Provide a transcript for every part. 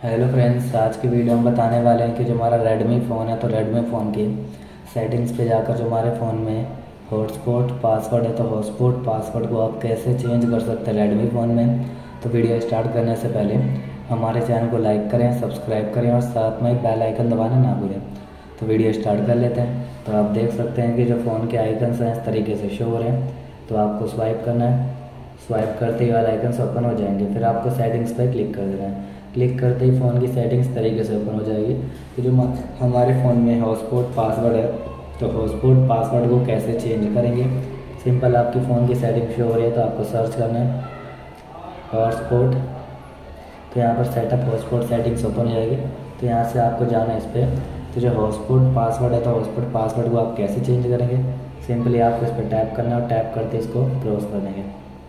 Hello friends, आज की video हम बताने वाले हैं कि जो हमारा रेडमी फ़ोन है तो रेडमी फ़ोन की सेटिंग्स पे जाकर जो हमारे फ़ोन में हॉटस्पॉट पासवर्ड है तो हॉटस्पॉट पासवर्ड को आप कैसे चेंज कर सकते हैं रेडमी फ़ोन में। तो वीडियो स्टार्ट करने से पहले हमारे चैनल को लाइक करें, सब्सक्राइब करें और साथ में बेल आइकन दबाना ना भूलें। तो वीडियो स्टार्ट कर लेते हैं। तो आप देख सकते हैं कि जो फ़ोन के आइकन्स हैं इस तरीके से शो हो रहे हैं। तो आपको स्वाइप करना है, स्वाइप करते ही वाले आइकन्स ओपन हो जाएंगे। फिर आपको सेटिंग्स पर क्लिक कर देना है। क्लिक करते ही फ़ोन की सेटिंग्स तरीके से ओपन हो जाएगी। तो जो हमारे फ़ोन में हॉटस्पॉट पासवर्ड है तो हॉटस्पॉट पासवर्ड को कैसे चेंज करेंगे। सिंपल, आपकी फ़ोन की सेटिंग शो हो रही है तो आपको सर्च करना है हॉटस्पॉट। तो यहाँ पर सेटअप हॉटस्पॉट सेटिंग्स ओपन हो जाएगी। तो यहाँ से आपको जाना है इस पर। तो जो हॉटस्पॉट पासवर्ड है तो हॉटस्पॉट पासवर्ड को आप कैसे चेंज करेंगे। सिंपली आपको इस पर टैप करना है और टैप करते इसको क्रॉस कर देंगे।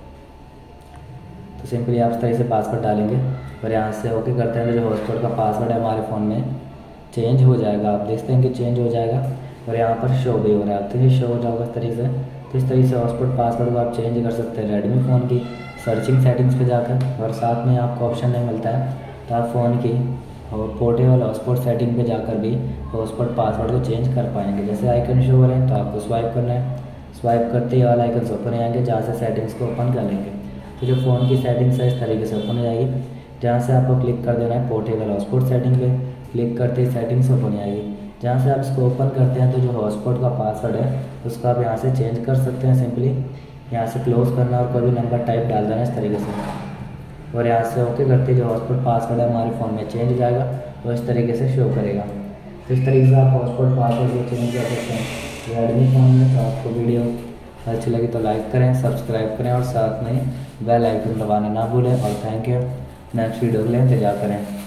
तो सिंपली आप इस तरह से पासवर्ड डालेंगे और यहाँ से ओके करते हैं तो जो हॉटस्पॉट का पासवर्ड है हमारे फ़ोन में चेंज हो जाएगा। आप देखते हैं कि चेंज हो जाएगा और यहाँ पर शो भी हो रहा है। तो ये शो हो जाएगा इस तरीके से। तो इस तरीके से हॉटस्पॉट पासवर्ड को आप चेंज कर सकते हैं रेडमी फ़ोन की सर्चिंग सेटिंग्स पे जाकर। और साथ में आपको ऑप्शन नहीं मिलता है तो आप फ़ोन की पोर्टेबल हॉटस्पॉट सेटिंग पे जाकर भी हॉटस्पॉट पासवर्ड को चेंज कर पाएंगे। जैसे आइकन शो हो रहे हैं तो आपको स्वाइप करना है, स्वाइप करते ही वाला आइकन ओपन आएंगे जहाँ से सेटिंग्स को ओपन कर लेंगे। तो जो फ़ोन की सेटिंग्स है इस तरीके से ओपन हो जाएगी। जहाँ से आपको क्लिक कर देना है पोर्टेबल हॉटस्पॉट सेटिंग पे। क्लिक करते ही सेटिंग्स ओपन आएगी। जहाँ से आप इसको ओपन करते हैं तो जो हॉटस्पॉट का पासवर्ड है उसको आप यहाँ से चेंज कर सकते हैं। सिंपली यहाँ से क्लोज करना और कोई भी नंबर टाइप डाल देना इस तरीके से और यहाँ से ओके करते जो हॉटस्पॉट पासवर्ड है हमारे फ़ोन में चेंज हो जाएगा और इस तरीके से शो करेगा। तो इस तरीके से आप हॉटस्पॉट पासवर्ड को चेंज कर सकते हैं रेडमी फ़ोन में। तो आपको वीडियो अच्छी लगी तो लाइक करें, सब्सक्राइब करें और साथ में बेल आइकन दबाना ना भूलें। और थैंक यू। नेक्स्ट वीडियो के लिए इंतजार करें।